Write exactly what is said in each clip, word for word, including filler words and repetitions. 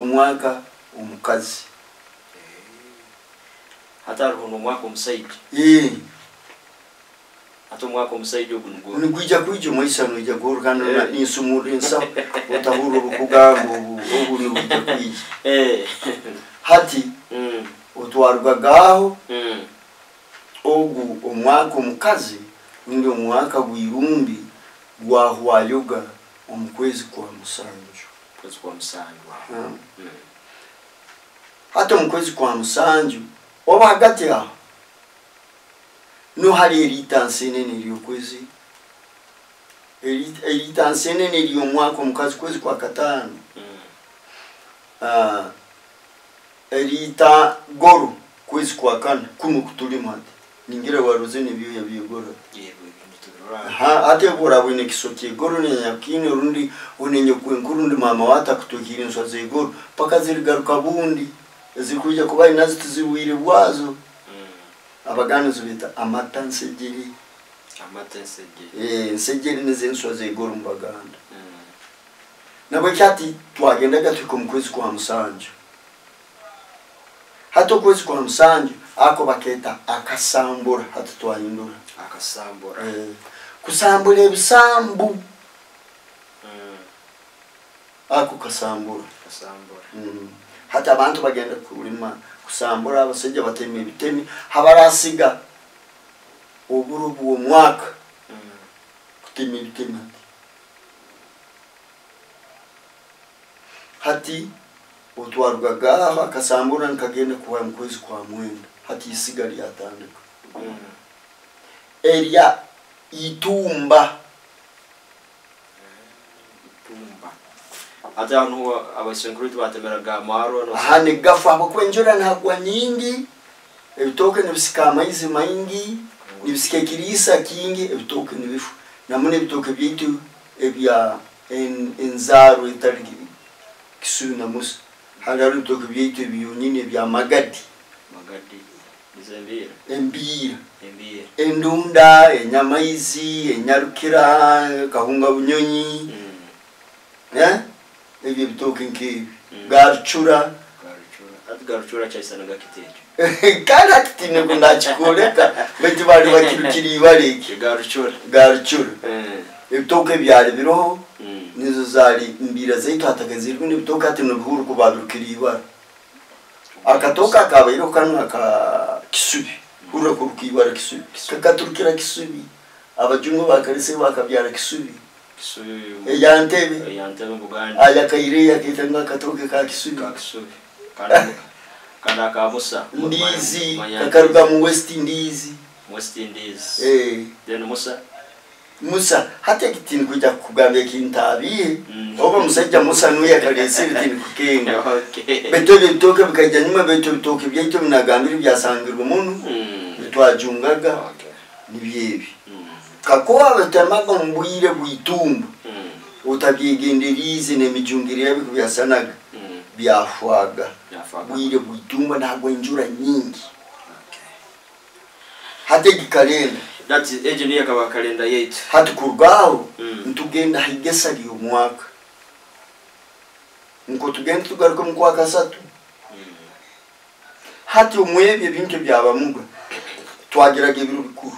umwaka umukazi hata runo mwaka umusaidi eh hata mwaka umusaidi ogungo niguja kwijo maisha no ija gorukana na insumuri nsa utahuru bukugambo obu ni uja kwije eh hati mm utwarwa gaho mm ogu umwaka umukazi ndio umwaka gwirumbi gwa hwayoga omukwezi kwa musanju kwezi kwa musanju mm. mm. hata mukwezi kwa musanju oba hagati aho no hari eritanse nene kwezi eritanse nene riyo mwaka omukazi kwezi kwa katano mm. ah erita goro kwezi kwa kana kuno kutulimate ningira waruze nibyo yabigora yego bitugora ha ate bora bwine kisoki goro ne yakine rundi unenye kwenkuru ndi mama wata kutokira nswa ze goro paka zirigaruka bundi zikuja kuba inazi tuziwire bwazo mm. abagano zubita amata nsegeri amata nsegeri eh nsegeri nezenswa ze goro mbaganda mm. nabo cyati twagendaga tuko mukwezi kwa musanju hato kwezi kwa musanju ako baketa akasambura hatu twahindura akasambura eh kusambura ebisambu mm. ako kasambura kasambura mm. hata abantu bagenda kurima kusambura abasejja batemi bitemi habarasiga oburu bwo mwaka mm. kutemi bitemi hati utwarwaga akasambura nkagenda kuwa mukwezi kwa mwenda hati isigari yatandika mm. eria itumba itumba hata hano abashenkuru twatemeraga maro no hane gafa abakwenjora ntagwa nyingi ebitoke nibisika amaizi maingi nibisike kirisa kingi ebitoke nibifu namune ebitoke byitu ebya en enzaro itarigi kisuna musa hagari ebitoke byitu byonyine bya magadi magadi izembira embira embira endunda enyamaizi enyarukira kahunga bunyonyi mm. eh ebyo bitoke nkibi mm. garchura garchura at garchura chaisana gakiteje kana kitine kundachikoleka beti bali bakirukiri bariki garchura garchura eh ebitoke byali biro mm. nizo zali mbira zaitu atakazirwe n'ibitoke ati n'ubuhuru kubabirukiri bara akatoka kabayiro kanwa ka kisubi ura kurukibara kisubi kakaturukira kisubi abajungu bakarise bakabyara kisubi kisubi eyantebe eyantebe mbuganda aya kaire yakitanga katoke ka kisubi ka kisubi kana kana ka musa ndizi kakaruga mu West Indies West Indies eh then musa musa hata kitini kuja kugambye kintabiye mm. oba musajja musa nuya kalesiri tini kukenga okay beto bitoke bikajya nyuma beto bitoke byito binagambira byasangirwa umuntu mm. bitwajungaga okay nibyebi mm. kakoa betamaga mbuyire bwitumba mm. utabyigenderize nemijungire yabiko byasanaga mm. byafwaga yafaga bwire bwitumba ntabwo injura nyingi okay hate gikalenda that is engineer kaba kalenda yetu hati kurgaho mm. ntugenda higesa liyo mwaka nko tugenda tugaruka mu kwa kasatu mm. hati umwebye bintu byabamuga twagiraga ibiro bikuru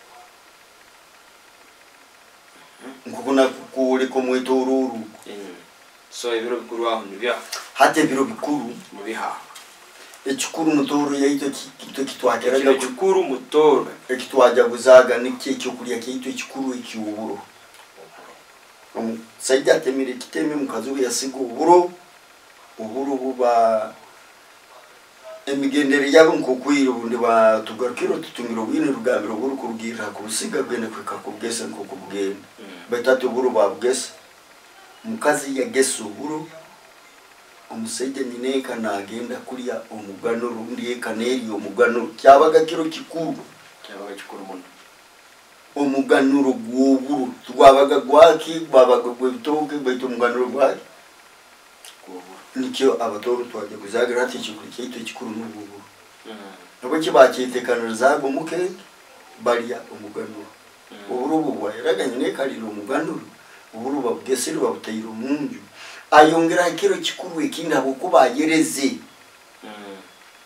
nko kuna kuri ko mwitoruru mm. so ibiro bikuru aho nibya hati ibiro bikuru nibiha ekikuru mutoro yaito kito kitwageraga kiro kikuru mutoro ekitwaja guzaga niki cyo kurya kito ekikuru ekiuburo um sajja temire kiteme mukazu yasigo uburo uburo buba emigendere yabo nkokwiro bundi ba tugarukiro tutungiro bwine rugambiro buru kurugira kurusiga bwene kweka kubgesa nko kubgenda mm. betatu buru babgesa mukazi ya geso buru omusejja nyine kanagenda kuriya omugano rundi ekaneri omugano kyabaga kiro kikuru kyabaga kikuru muno omugano ruguburu twabaga gwaki babaga gwebitoke baito omugano gwaki kuburu nikyo abatoro twaje kuzagira ati kikuru kito kikuru n'ububuru mm. nabo kibakitekana zago muke bariya omugano mm. uburu bubwa yaraga nyine kaliro omugano uburu babgesero babutayiro munju ayongera ikiro kikuru ekindi abo kuba yereze mm.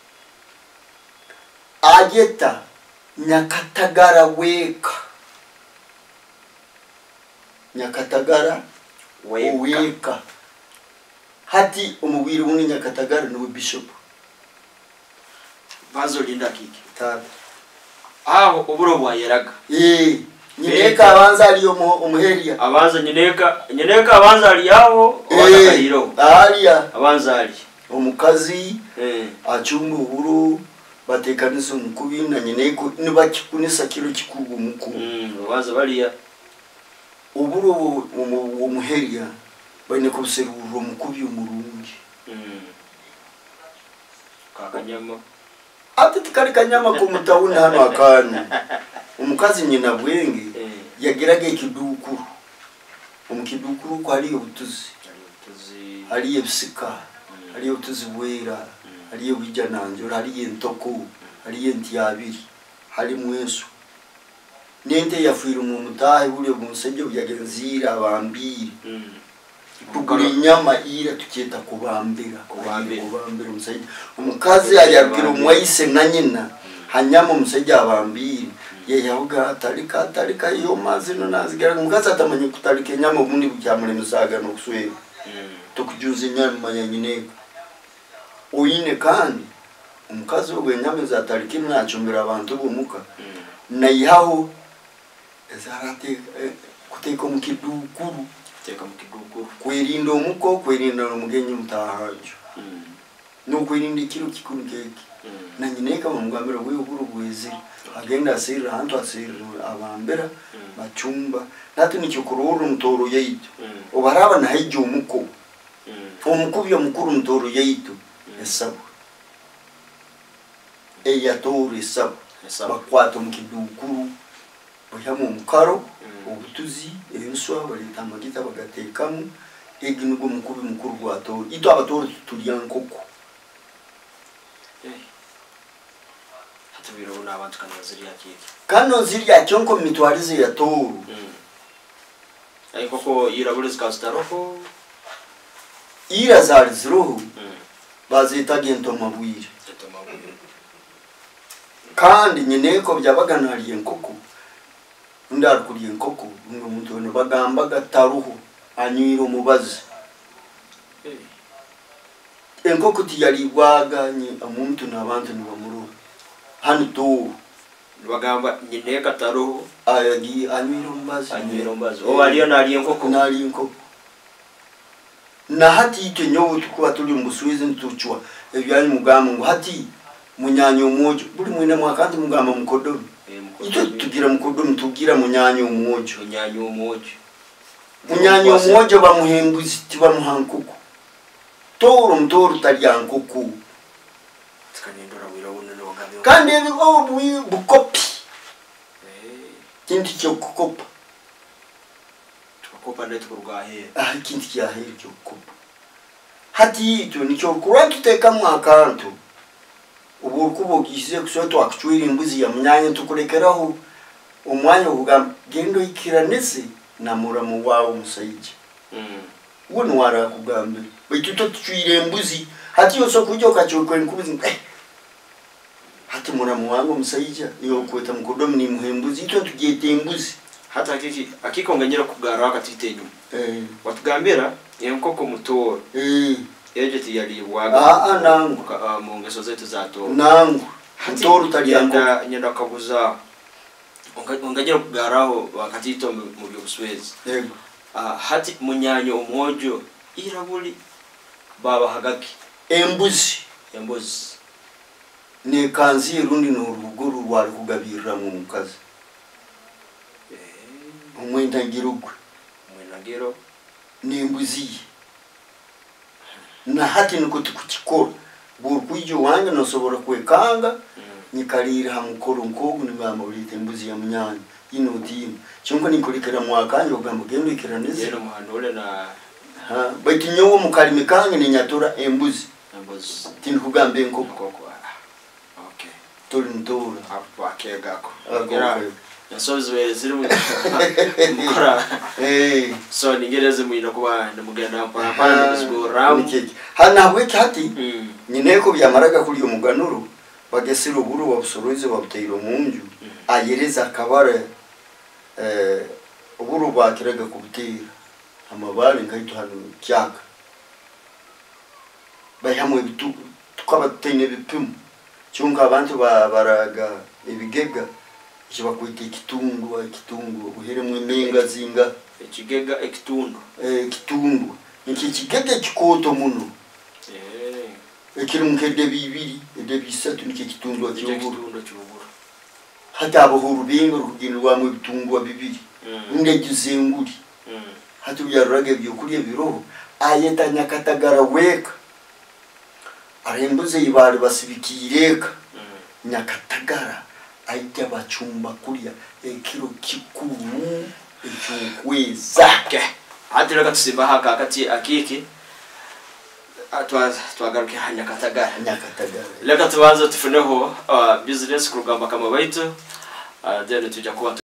ageta Nyakatagara weka Nyakatagara Weka. weka hati umubiri wuni Nyakatagara ni bishop bazo linda kiki tabi aho uburo bwayeraga eh nyineka abanza aliyo umuheria abanza nyineka nyineka abanza ali yaho abanza kaliro aliya abanza ali omukazi eh achumba uburo batekanisa umukubi na nyineko nibakikunisa kiro kikubu muku mm abanza baliya uburo umuheria bane kuseruro umukubi umurungi mm kakanyama ati tikari kanyama kumutawuna hano akanya umukazi nyina bwenge yagirage ikidukuru umukidukuru ko ari ubutuzi ari ebisika ari ubutuzi bwera ari ubijyananjoro ari entoko ari entiyabiri hari mweso nente yafuira mu mutahe buri umusenge yagenzira abambiri tugura inyama ira tuketa kubambira kubambira kubambira umusenge umukazi ayabwira umwayise na nyina hanyama umusenge abambiri yeyavuga atarika atarika iyo mazino nazigera umukazi atamanye kutarika inyama ubundi bucyamure musaga no kuswera tukujuza inyama yanyineko oyine kandi umukazi we nyama zatarika mwacumbira abantu bumuka nayihaho ezarate kuteka mukidukuru teka mukidukuru kwerinda umuko kwerinda umugenyi mutahajo no kwerinda ikiro kikuru keke na nyineka mumugambira we uburu bwezi agenda asira hantu asira abambera bacumba natu nicyo kururu mutoro yaitu obaraba na hijyo umuko umukubyo mukuru mutoro yaitu esabu eya toro esabu bakwato mukidukuru boyamu mukaro obutuzi enswa balita magita bagatekamu eginugo mukubi mukuru gwato ito abatoro tulyankoko hatubiro n'abantu kana ziriya kiki kano ziriya cyonko mitwarize ya toru ay koko irabure zikastaroho ira zari ziroho bazita gento mabwire kandi nyineko byabaganariye nkoko ndar kuriye nkoko ngo muntu no bagamba gataruho anyiro mubazi enkoko tiyalibwaga nyi amuntu nabantu ni bamuru hano to bagamba nyine gataruho ayagi anyiro mubazi anyiro mubazi o aliyo naliye nkoko naliye nkoko na hati ite nyowo tukuba tuli mbusuizi ntuchwa ebyali mugamba ngo hati munyanyo umojo buli mwine mwakandi mugamba mukodomi ito tugira mukodomi tugira munyanyo umojo munyanyo umojo munyanyo umojo bamuhembuzi tiba muhankuko toro mtoro talyankuko tkanendora wira wona no gabe kandi ebi obu bukopi eh kinti cyo kukopa tukopa ndetse kurwahe ah kinti cya here cyo kukopa hati ito nicyo kurwa tuteka mwakantu ubu kubogize kusoto akchwira imbuzi ya mnyanya tukurekeraho umwanya ugamba gendo ikiranese na muramu wawo musayije mm wonu wara kugambe bituto tuchwire imbuzi hati yoso kujyo kachokwe nkubuzi eh hati muramu wangu musayije yo kweta mukodomi ni muhembuzi ito tugete imbuzi hata akiki akikonganyira kugara akatitenyu eh watugambira yenkoko mutoro eh eje tiyalibwaga ah ah nangu mu ngeso zetu zato nangu mutoro talyanko nyenda kabuza onganyira kugaraho wakatito mu byobuswezi yego ah hati munyanyo umojo irabuli baba hagaki embuzi embuzi ne kanzi rundi no ruguru rwari kugabirira mu mukazi eh umwenda ngirugwe umwenda ngiro ni embuzi na hati niko tukukikora burkujo wange no sobora kwekanga nikarira hamukoro nkogu ni bamba burite embuzi ya munyanya ino dini cyonko nikurikira mwakanje ugamba gendo ikiraneze yero muhanure na ha baiti nyowo mukalime kange ni nyatura embuzi embuzi tini kugambe nkoko koko okay toli ntora apo akegako agera yasoze ziri mu mukora eh so ningereze mwina kuba ndamugenda mpora mpana n'izigora hana habwe cyati nyine ko byamaraga kuri uyu muganuro bagesira uburu babusoroze babuteyiro munju ayereza akabare eh uburu bakiraga kubutira amabare nkayito hano cyaka bahamwe bitu tukabatene bipimo cyunga abantu baraga ibigega kiba kwita ikitundu ikitundu uheremwe nenga zinga ikigega ikitundu eh kitundu iki kigega kikoto muno eh ekiri mukede bibiri ede bisatu niki kitundu cy'uburu kitundu cy'uburu hata abuhuru bingo ruginirwa mu bitundu bibiri nde gizenguri hata byarurage byukuriye biroho ayeta nyakatagara weka arembuze ibari basibikireka nyakatagara aijya bacumba kuriya ekiro kikuru ecyukweza atira katsimba haka kati akiki atwa twagaruke hanyakatagara nyakatagara leka tubanza tufuneho business kurugamba kama baitu then tujya kuba